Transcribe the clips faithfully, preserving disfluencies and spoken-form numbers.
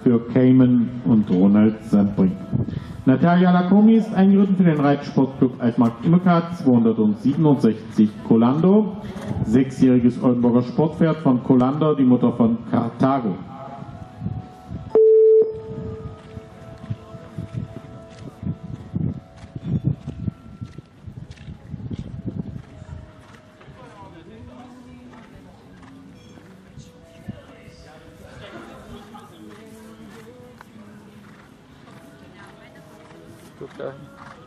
für Cayman und Ronald Sandbrink. Natalia Lacommi ist eingeritten für den Reitsportclub Altmarkt-Immerkart zweihundertsiebenundsechzig Colando. Sechsjähriges Oldenburger Sportpferd von Colando, die Mutter von Carthago. Guck da.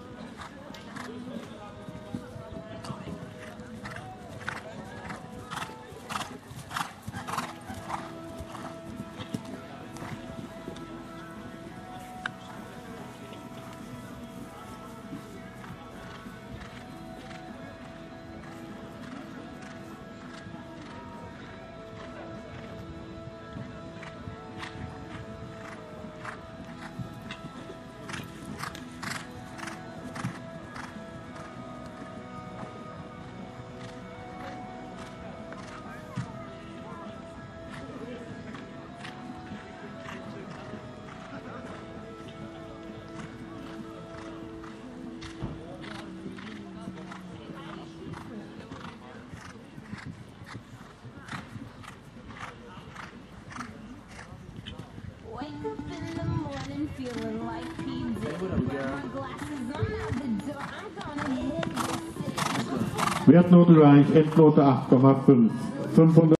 Feeling like P. Diddy. Wear my glasses, I'm out the door. I'm gonna hit this city. Wertnote Reich, Endnote acht Komma fünf.